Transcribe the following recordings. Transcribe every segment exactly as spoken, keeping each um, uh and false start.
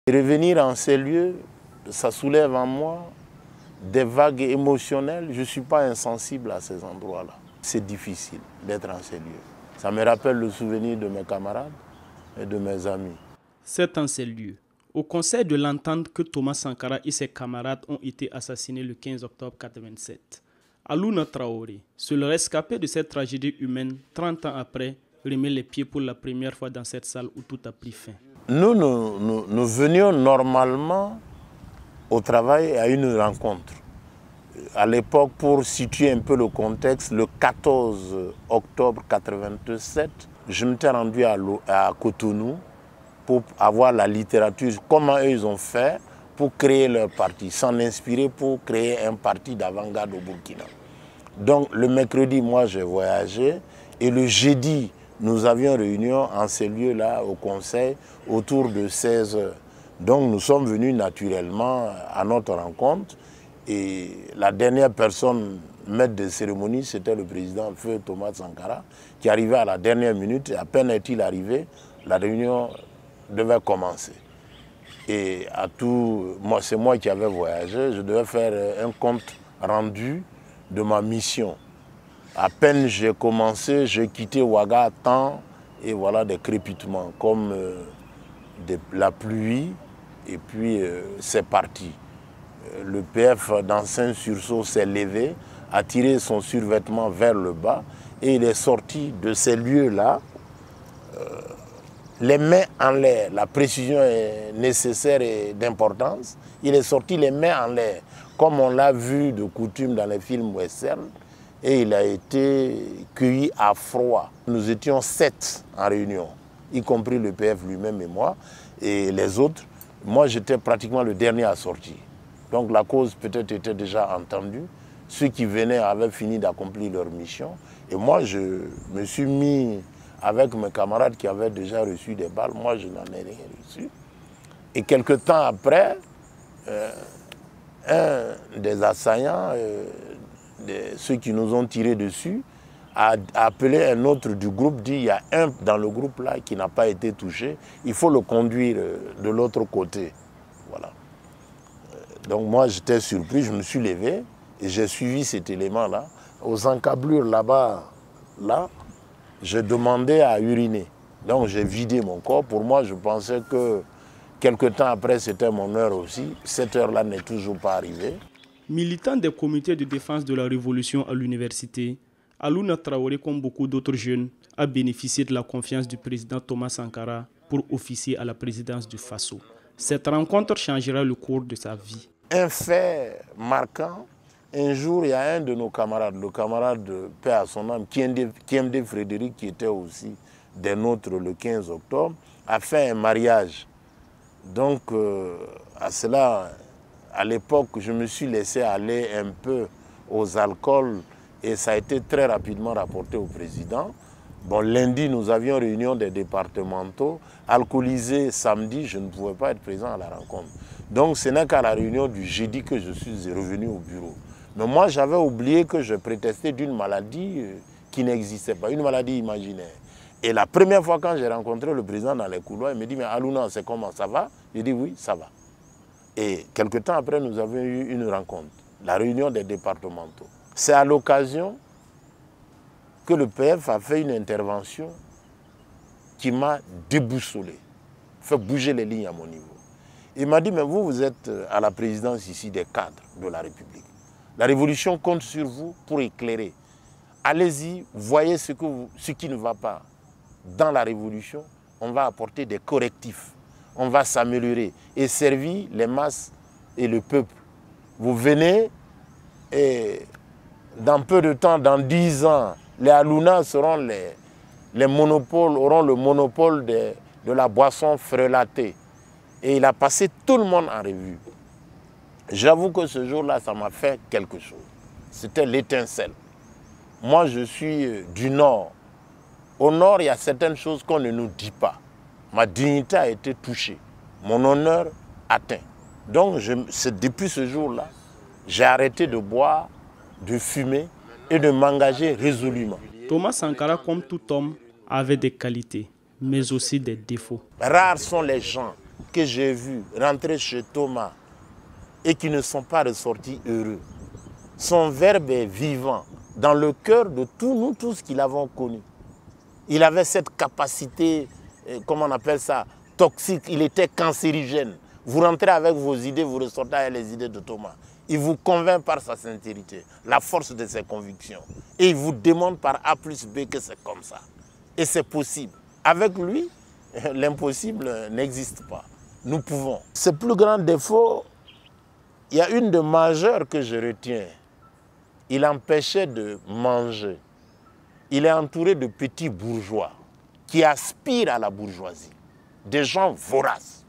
Revenir en ces lieux, ça soulève en moi des vagues émotionnelles. Je ne suis pas insensible à ces endroits-là. C'est difficile d'être en ces lieux. Ça me rappelle le souvenir de mes camarades et de mes amis. C'est en ces lieux, au conseil de l'entente, que Thomas Sankara et ses camarades ont été assassinés le quinze octobre mille neuf cent quatre-vingt-sept. Alouna Traoré, seul rescapé de cette tragédie humaine, trente ans après, remet les pieds pour la première fois dans cette salle où tout a pris fin. Nous, nous, nous, nous venions normalement au travail à une rencontre. À l'époque, pour situer un peu le contexte, le quatorze octobre mille neuf cent quatre-vingt-sept, je m'étais rendu à, à Cotonou pour avoir la littérature, comment eux ils ont fait pour créer leur parti, s'en inspirer pour créer un parti d'avant-garde au Burkina. Donc le mercredi, moi j'ai voyagé et le jeudi, nous avions réunion en ces lieux-là au conseil autour de seize heures. Donc nous sommes venus naturellement à notre rencontre et la dernière personne, maître de cérémonie, c'était le président Feu Thomas Sankara qui arrivait à la dernière minute et à peine est-il arrivé, la réunion devait commencer. Et à tout, moi, c'est moi qui avais voyagé, je devais faire un compte rendu de ma mission. À peine j'ai commencé, j'ai quitté Ouaga à temps et voilà des crépitements comme euh, de la pluie et puis euh, c'est parti. Le P F dans un sursaut s'est levé, a tiré son survêtement vers le bas et il est sorti de ces lieux-là, euh, les mains en l'air. La précision est nécessaire et d'importance. Il est sorti les mains en l'air, comme on l'a vu de coutume dans les films western, et il a été cueilli à froid. Nous étions sept en réunion, y compris le P F lui-même et moi, et les autres. Moi, j'étais pratiquement le dernier à sortir. Donc la cause peut-être était déjà entendue. Ceux qui venaient avaient fini d'accomplir leur mission. Et moi, je me suis mis avec mes camarades qui avaient déjà reçu des balles. Moi, je n'en ai rien reçu. Et quelque temps après, euh, un des assaillants, euh, de ceux qui nous ont tiré dessus, a appelé un autre du groupe, dit il y a un dans le groupe là qui n'a pas été touché, il faut le conduire de l'autre côté. Voilà. Donc moi j'étais surpris, je me suis levé et j'ai suivi cet élément-là. Aux encablures là-bas, là, j'ai demandé à uriner. Donc j'ai vidé mon corps. Pour moi, je pensais que quelque temps après, c'était mon heure aussi. Cette heure-là n'est toujours pas arrivée. Militant des comités de défense de la Révolution à l'université, Alouna Traoré, comme beaucoup d'autres jeunes, a bénéficié de la confiance du président Thomas Sankara pour officier à la présidence du Faso. Cette rencontre changera le cours de sa vie. Un fait marquant, un jour, il y a un de nos camarades, le camarade de paix à son âme, Kiemde Frédéric, qui était aussi des nôtres le quinze octobre, a fait un mariage. Donc, euh, à cela, à l'époque, je me suis laissé aller un peu aux alcools et ça a été très rapidement rapporté au président. Bon, lundi, nous avions réunion des départementaux. Alcoolisé samedi, je ne pouvais pas être présent à la rencontre. Donc, ce n'est qu'à la réunion du jeudi que je suis revenu au bureau. Mais moi, j'avais oublié que je prétestais d'une maladie qui n'existait pas, une maladie imaginaire. Et la première fois quand j'ai rencontré le président dans les couloirs, il me dit « Mais Alouna, c'est comment, ça va ?» J'ai dit « Oui, ça va. » Et quelque temps après, nous avons eu une rencontre, la réunion des départementaux. C'est à l'occasion que le P F a fait une intervention qui m'a déboussolé, fait bouger les lignes à mon niveau. Il m'a dit, mais vous, vous êtes à la présidence ici des cadres de la République. La révolution compte sur vous pour éclairer. Allez-y, voyez ce, que vous, ce qui ne va pas dans la révolution. On va apporter des correctifs. On va s'améliorer et servir les masses et le peuple. Vous venez et dans peu de temps, dans dix ans, les Alouna seront les, les monopoles, auront le monopole de, de la boisson frelatée. Et il a passé tout le monde en revue. J'avoue que ce jour-là, ça m'a fait quelque chose. C'était l'étincelle. Moi, je suis du Nord. Au Nord, il y a certaines choses qu'on ne nous dit pas. Ma dignité a été touchée. Mon honneur atteint. Donc, je, depuis ce jour-là, j'ai arrêté de boire, de fumer et de m'engager résolument. Thomas Sankara, comme tout homme, avait des qualités, mais aussi des défauts. Rares sont les gens que j'ai vus rentrer chez Thomas et qui ne sont pas ressortis heureux. Son verbe est vivant dans le cœur de tous nous tous qui l'avons connu. Il avait cette capacité, comment on appelle ça, toxique, il était cancérigène. Vous rentrez avec vos idées, vous ressortez avec les idées de Thomas. Il vous convainc par sa sincérité, la force de ses convictions. Et il vous demande par A plus B que c'est comme ça. Et c'est possible. Avec lui, l'impossible n'existe pas. Nous pouvons. Ses plus grands défauts, il y a une de majeures que je retiens. Il empêchait de manger. Il est entouré de petits bourgeois qui aspirent à la bourgeoisie. Des gens voraces.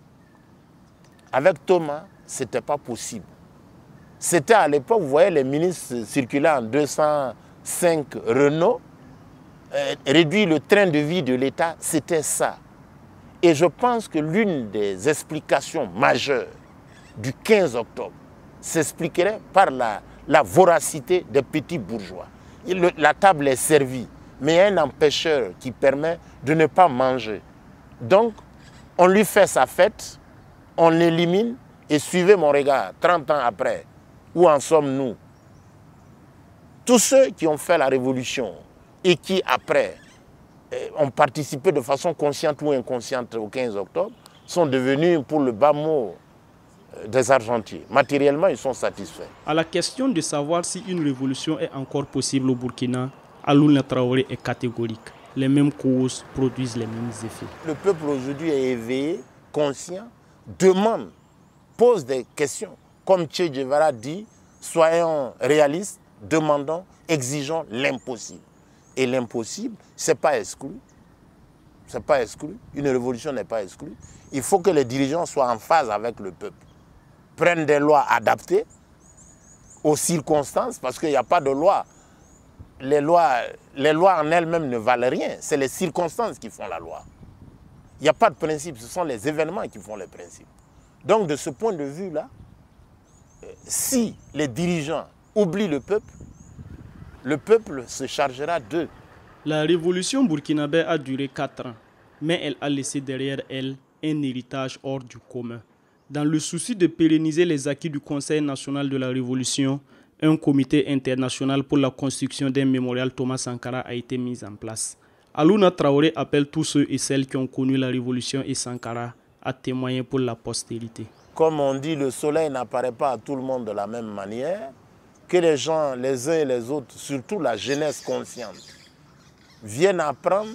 Avec Thomas, ce n'était pas possible. C'était à l'époque, vous voyez, les ministres circulaient en deux cent cinq Renault, euh, réduire le train de vie de l'État, c'était ça. Et je pense que l'une des explications majeures du quinze octobre s'expliquerait par la, la voracité des petits bourgeois. Le, la table est servie, mais il y a un empêcheur qui permet de ne pas manger. Donc, on lui fait sa fête, on l'élimine, et suivez mon regard, trente ans après, où en sommes-nous? Tous ceux qui ont fait la révolution et qui, après, ont participé de façon consciente ou inconsciente au quinze octobre, sont devenus, pour le bas mot, des argentiers. Matériellement, ils sont satisfaits. À la question de savoir si une révolution est encore possible au Burkina, Alouna Traoré est catégorique. Les mêmes causes produisent les mêmes effets. Le peuple aujourd'hui est éveillé, conscient, demande, pose des questions. Comme Che Guevara dit, soyons réalistes, demandons, exigeons l'impossible. Et l'impossible, ce n'est pas exclu. Ce n'est pas exclu. Une révolution n'est pas exclue. Il faut que les dirigeants soient en phase avec le peuple. Prennent des lois adaptées aux circonstances, parce qu'il n'y a pas de loi. Les lois, les lois en elles-mêmes ne valent rien. C'est les circonstances qui font la loi. Il n'y a pas de principe, ce sont les événements qui font les principes. Donc de ce point de vue-là, si les dirigeants oublient le peuple, le peuple se chargera d'eux. La révolution burkinabé a duré quatre ans, mais elle a laissé derrière elle un héritage hors du commun. Dans le souci de pérenniser les acquis du Conseil national de la Révolution, un comité international pour la construction d'un mémorial Thomas Sankara a été mis en place. Alouna Traoré appelle tous ceux et celles qui ont connu la Révolution et Sankara à témoigner pour la postérité. Comme on dit, le soleil n'apparaît pas à tout le monde de la même manière. Que les gens, les uns et les autres, surtout la jeunesse consciente, viennent apprendre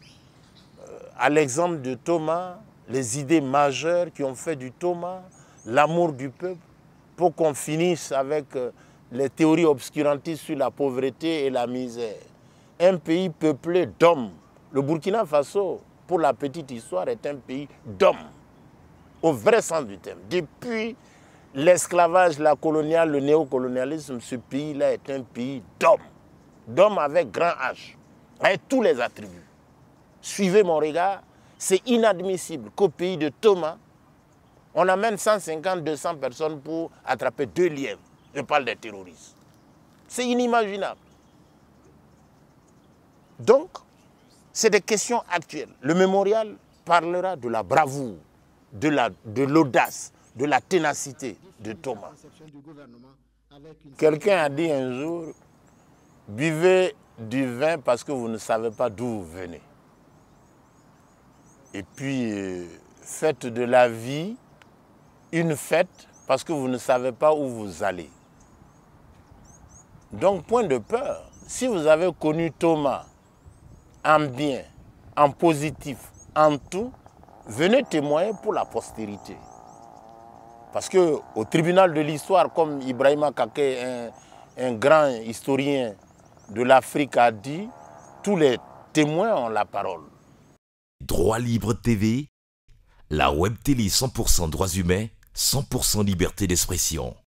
à l'exemple de Thomas, les idées majeures qui ont fait du Thomas, l'amour du peuple, pour qu'on finisse avec les théories obscurantistes sur la pauvreté et la misère. Un pays peuplé d'hommes. Le Burkina Faso, pour la petite histoire, est un pays d'hommes, au vrai sens du terme. Depuis l'esclavage, la coloniale, le néocolonialisme, ce pays-là est un pays d'hommes, d'hommes avec grand H, avec tous les attributs. Suivez mon regard, c'est inadmissible qu'au pays de Thomas, on amène cent cinquante à deux cents personnes pour attraper deux lièvres. Je parle des terroristes. C'est inimaginable. Donc, c'est des questions actuelles. Le mémorial parlera de la bravoure, de la, de l'audace, de la ténacité de Thomas. Quelqu'un a dit un jour, buvez du vin parce que vous ne savez pas d'où vous venez. Et puis, euh, faites de la vie une fête parce que vous ne savez pas où vous allez. Donc, point de peur. Si vous avez connu Thomas en bien, en positif, en tout, venez témoigner pour la postérité. Parce qu'au tribunal de l'histoire, comme Ibrahima Kaké, un, un grand historien de l'Afrique, a dit, tous les témoins ont la parole. Droit Libre T V, la web télé cent pour cent droits humains, cent pour cent liberté d'expression.